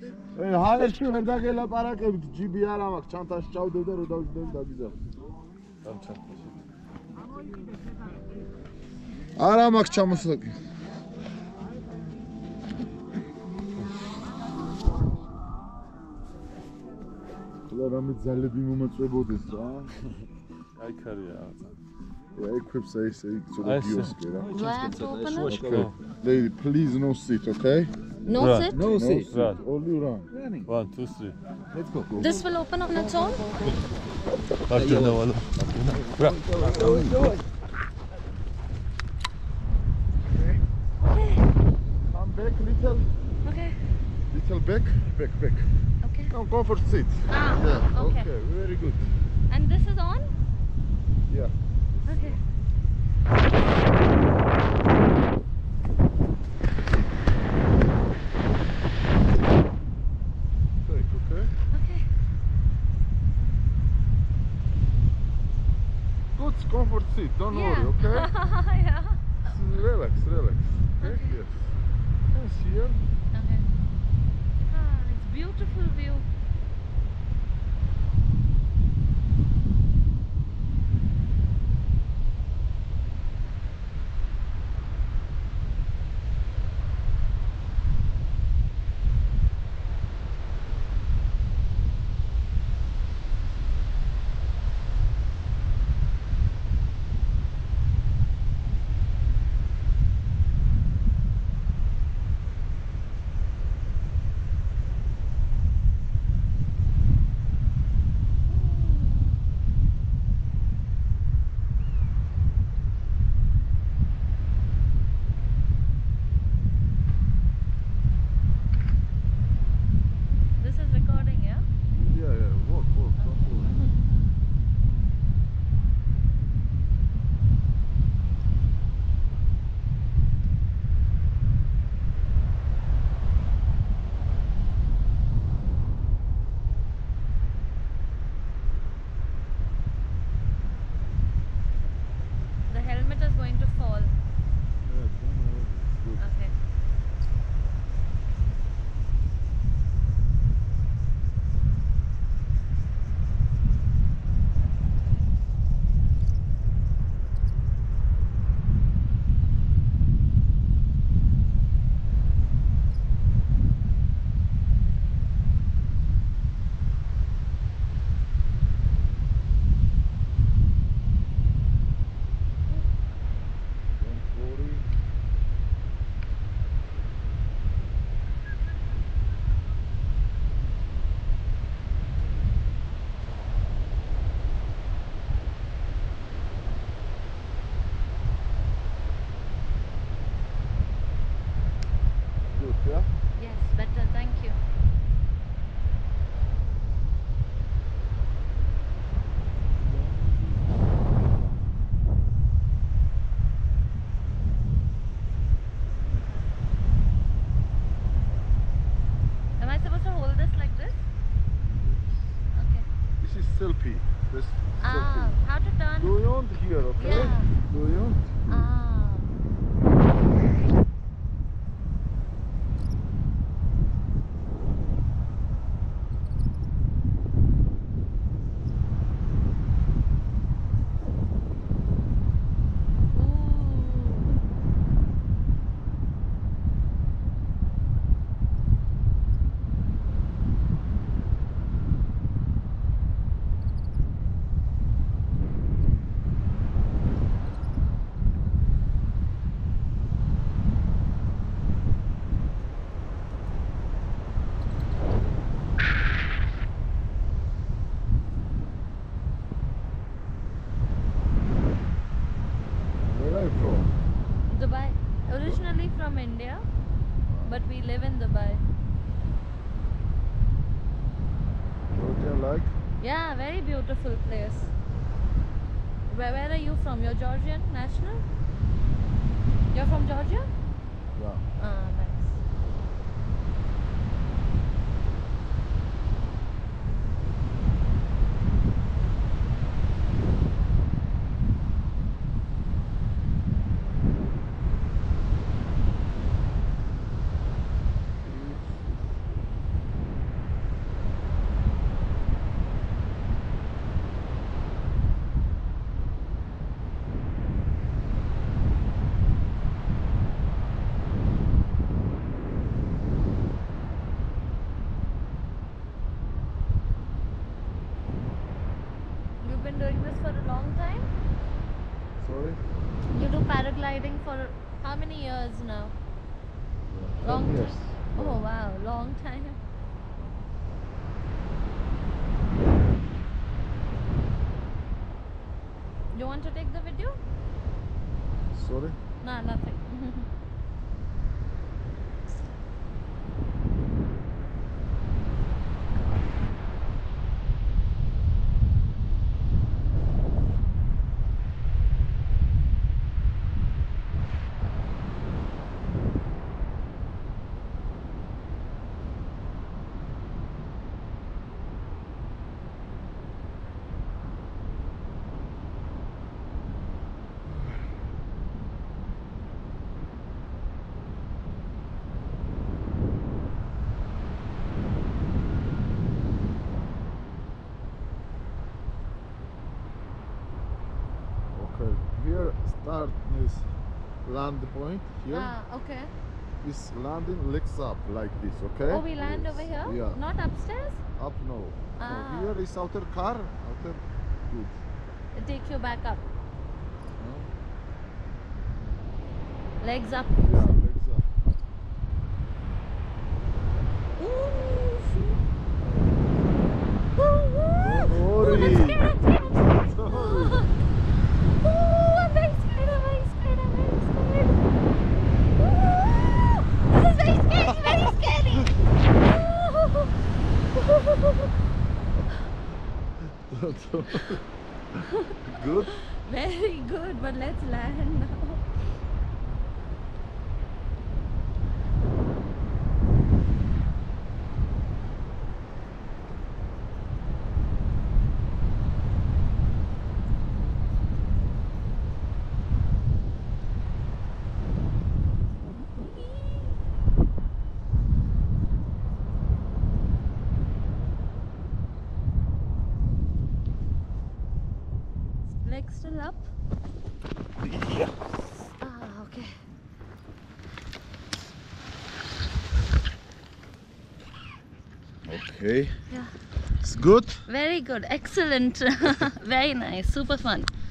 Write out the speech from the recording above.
ჰაერში ვერ დაგელაპარაკებით, ჯიბი არ მაქვს, ჩანთაში ჩავდებ და რო დავждებ დაგიზავ. ამ ჩანთაში. არა მაქვს ჩამოსლაკი. ხლა რამე ძალები მომაწვებოდეს რა. აი ქარია. Equips ace ცოტა გიოსკი რა. Okay. Lady, please no seat, okay? No sit? No seat. Only run. 1 2 3. Let's go. This will open on its own? Come back little. Okay. Little back. Okay. Come comfort seat. Ah, okay. Very good. And this is on? Yeah. Okay. Okay. Okay. Good comfort seat, don't Yeah. worry, okay? Yeah. Relax. Okay? Okay. Yes. Yes, here. Okay. Ah, it's beautiful view. This is recording, yeah? Yeah, walk, don't worry. The helmet is going to fall. Yeah, don't worry. Good. Okay. Don't worry. Good, yeah? Yes, better. Thank you. Am I supposed to hold this like this? Okay. This is selfie. This Ah, selfie. how to turn? Do you want here, okay? Yeah. Do you want? Ah. Ooh. Where are you from? Dubai. Originally from India, but we live in Dubai. Georgia like? Yeah, very beautiful place. Where are you from? You're Georgian national? You're from Georgia? Yeah. Ah, nice. Sorry? You do paragliding for how many years now? 10 Long years. time. Oh wow, long time. You want to take the video? Sorry? No, nothing. Okay. Here start is land point. Here Ah, okay. is landing legs up like this, okay? Oh, we land Yes. over here? Yeah. Not upstairs? Up no. Ah. No, here is outer car. Outer good. It take you back up. No? Legs up. Yeah, legs up. Ooh, Don't I'm worry. scared, I'm scared, I'm scared. Sorry. Ooh, I'm very scared, I'm very scared, I'm very scared. Ooh, this is very scary, very scary. Don't worry. Good. Very good, but let's land now. Legs still up? Yeah. Ah, okay. Okay. Yeah. It's good. Very good. Excellent. Very nice. Super fun.